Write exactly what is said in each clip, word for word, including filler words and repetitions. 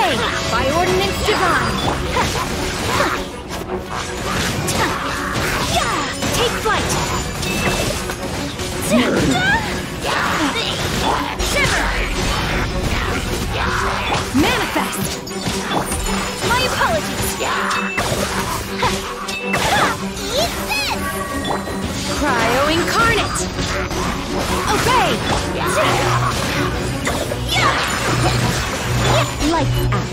Obey! By ordinance divine! Take flight! Shiver! Manifest! My apologies! Eat this! Cryo incarnate! Obey! Lights out!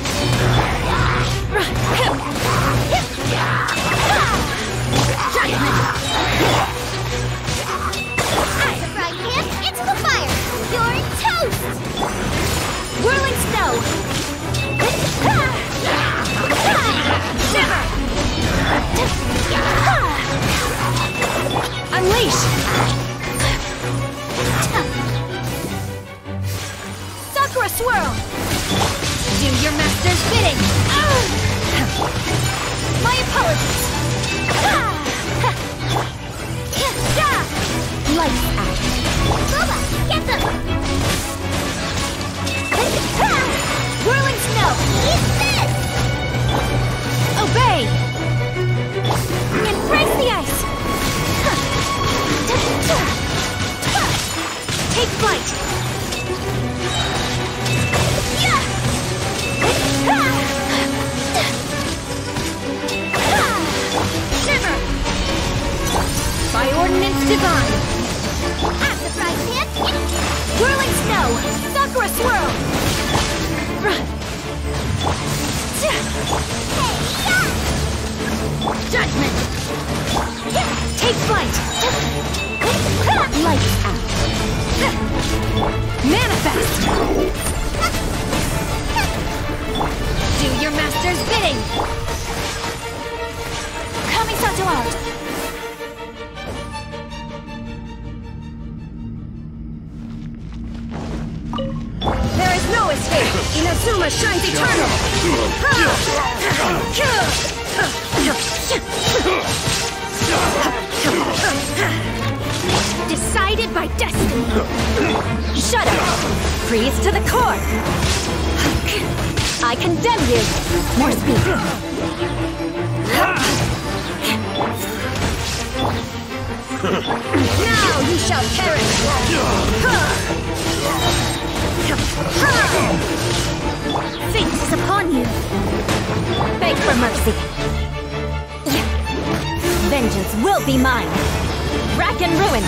Judgment! Right hand into the fire! You're toast! Whirling snow! Shiver! Unleash! Sakura swirl! Do your master's bidding! My apologies! Lights out! Boba, get them! Whirling snow! Eat this! Obey! Embrace the ice! Take flight! Shiver! By ordinance divine! At the fry pan, Whirling snow! Sakura swirl! Judgment! Take flight! Lights out! Manifest! Do your master's bidding! Kamisato out! There is no escape! Inazuma shines eternal! Decided by destiny! Shut up! Freeze to the core! I condemn you! More speed! Now you shall perish! Fate is upon you! Beg for mercy! Vengeance will be mine! Rack and ruin!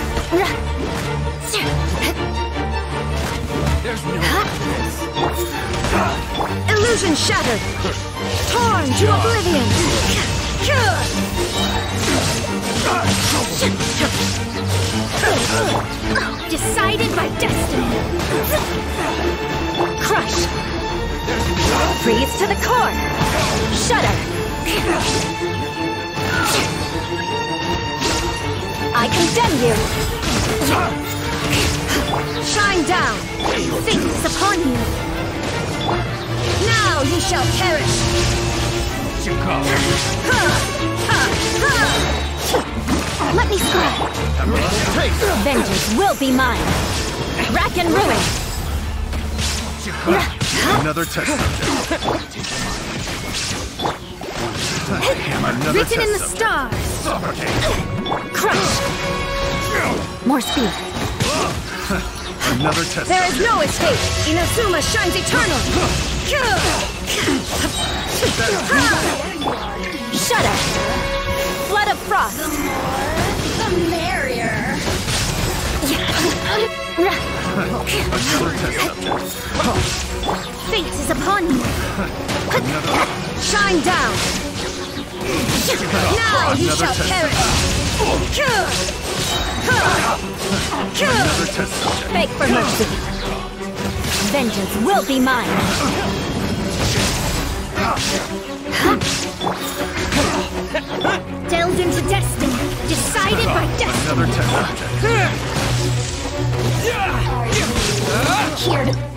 There's no Illusion shattered! Torn to oblivion! Decided by destiny! Crush! Freeze to the core! Shudder! I condemn you! Shine down! Fate is upon you! Now you shall perish! Let me scry! Vengeance will be mine! Rack and ruin! Another test subject. Another Written in the test stars! subject. Crush! More speed! Another test There is subject. no escape! Inazuma shines eternal! Shudder! Flood of frost! the merrier! Another test subject. Fate is upon you! Shine down! Now you Another shall test perish! Another test subject. Beg for mercy! Vengeance will be mine! Delved into destiny, decided by destiny! Another test subject. Here to